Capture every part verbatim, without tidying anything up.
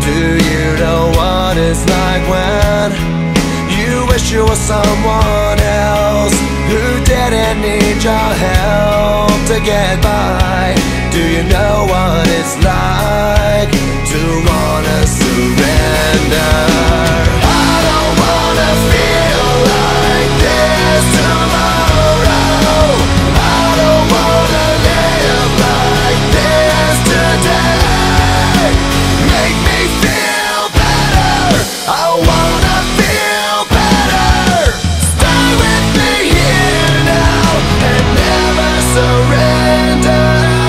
Do you know what it's like when you wish you were someone else who didn't need your help to get by? Do you know what it's like to wanna surrender? I don't wanna feel like this tomorrow. I don't wanna live like this today. Make me feel better. I wanna feel better. Stay with me here now and never surrender.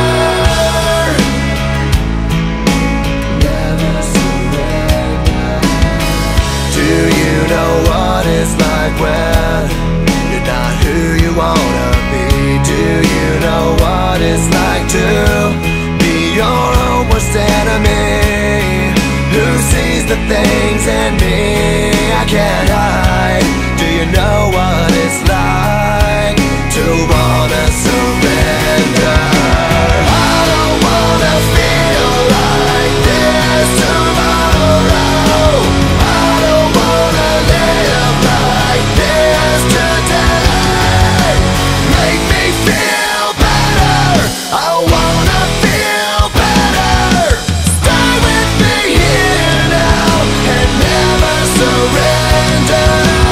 Never surrender. Do you know what it's like when you're not who you wanna be? Do you know what it's like to be your own worst enemy, who sees the things in me I can't hide? Do you know what it's like to wanna surrender? I don't wanna feel like this tomorrow. I don't wanna live like this today. Make me feel better. I wanna feel better. Stay with me here now and never surrender.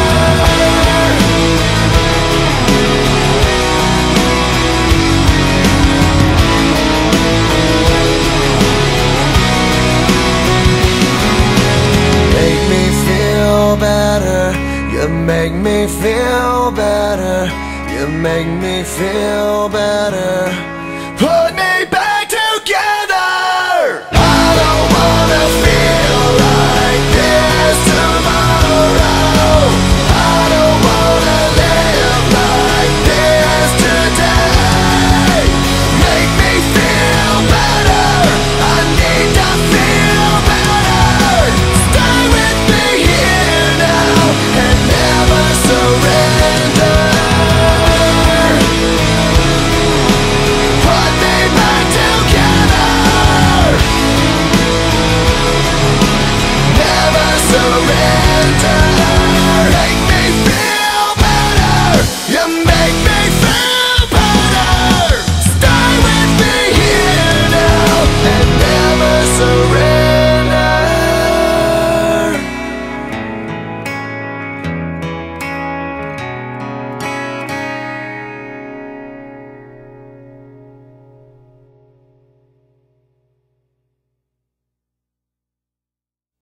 Make me feel better. You make me feel better. You make me feel better.